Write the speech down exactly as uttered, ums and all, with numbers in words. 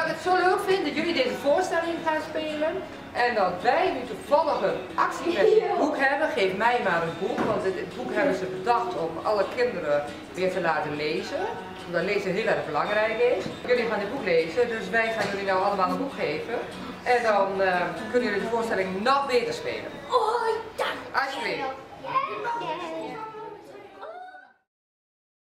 het zo leuk vind dat jullie deze voorstelling gaan spelen en dat wij nu toevallig een actie met het boek hebben. Geef mij maar een boek, want het, het boek hebben ze bedacht om alle kinderen weer te laten lezen. Omdat lezen heel erg belangrijk is. Jullie gaan dit boek lezen, dus wij gaan jullie nou allemaal een boek geven. En dan uh, kunnen jullie de voorstelling nog beter spelen. Oh ja! Alsjeblieft.